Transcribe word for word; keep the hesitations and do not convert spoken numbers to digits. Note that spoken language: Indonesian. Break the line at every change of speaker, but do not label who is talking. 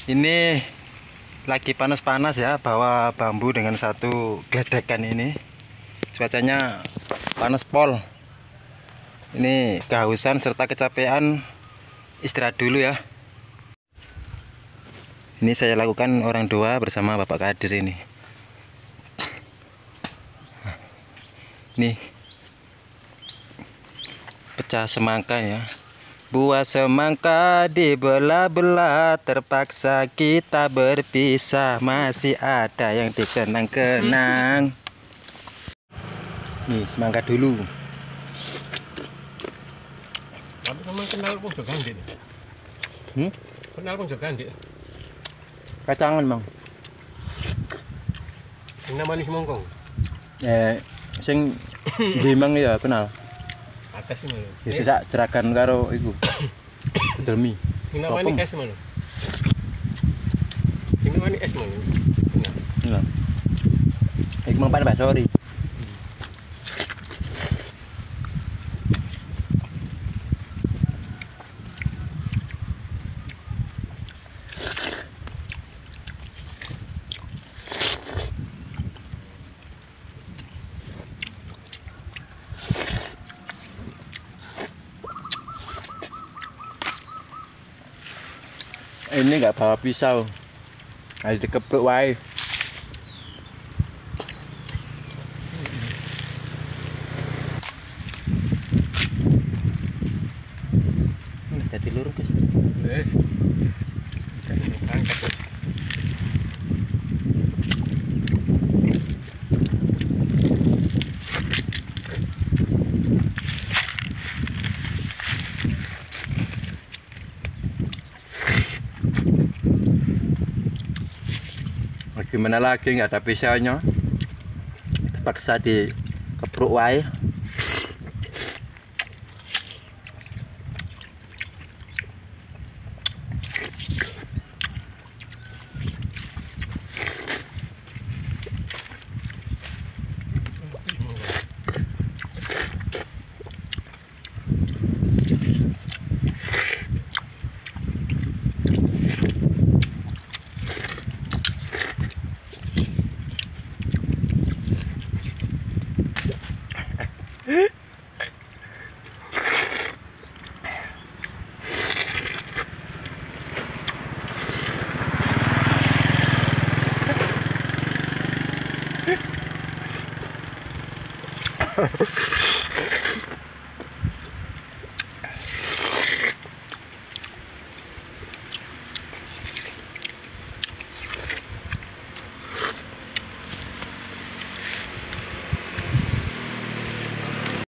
Ini lagi panas-panas ya, bawa bambu dengan satu gledekan ini. Cuacanya panas pol. Ini kehausan serta kecapean, istirahat dulu ya. Ini saya lakukan orang dua bersama Bapak Kadir ini. Nih, pecah semangka ya. Buah semangka dibelah-belah, terpaksa kita berpisah, masih ada yang dikenang-kenang. Nih, semangka dulu.
Tapi memang kenal pun juga gandhi.
Hmm?
Kenal pun juga gandhi.
Kacangan, Bang.
Ini namanya semongkong.
Eh, sing di Mang ya kenal.
Atas ini lho.
Ya sesak jeragan karo iku. Delmi.
Ini namanya es mana? Ini namanya es mana?
Nah. Iku mang panen basori. Ini nggak bawa pisau, harus dikepruk wae. Ini jadi lurus guys.
Yes. Angkat.
Gimana lagi, nggak ada pisaunya, terpaksa dikepruk wae.